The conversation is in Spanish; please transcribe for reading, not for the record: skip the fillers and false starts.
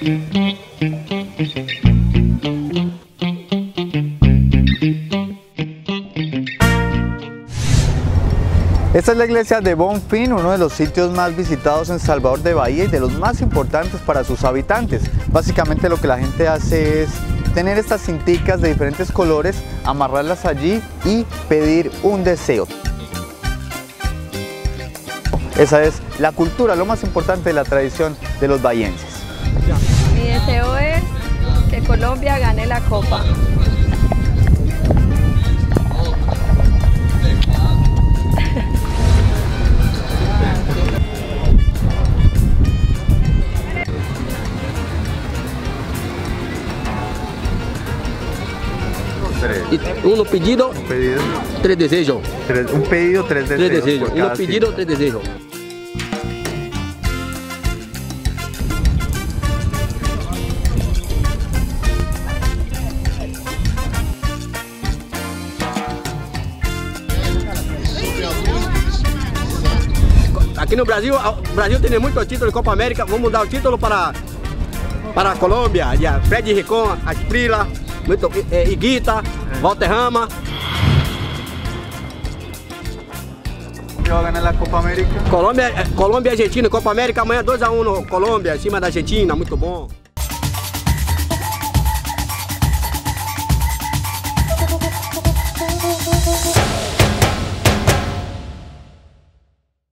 Esta es la iglesia de Bonfim, uno de los sitios más visitados en Salvador de Bahía y de los más importantes para sus habitantes. Básicamente lo que la gente hace es tener estas cinticas de diferentes colores, amarrarlas allí y pedir un deseo. Esa es la cultura, lo más importante de la tradición de los bahienses. Mi deseo es que Colombia gane la copa. Uno pedido, tres desejos. Un pedido, tres deseos. Tres desejos. Uno pedido, tres desejos. Aqui no Brasil, o Brasil tem muitos títulos de Copa América. Vamos dar o título para a Colômbia. Fred Rincón, Asprilla, Higuita, Valderrama. ¿Qué va a ganar la Copa América? Colômbia e Argentina, Copa América. Amanhã 2-1 Colômbia, em cima da Argentina. Muito bom.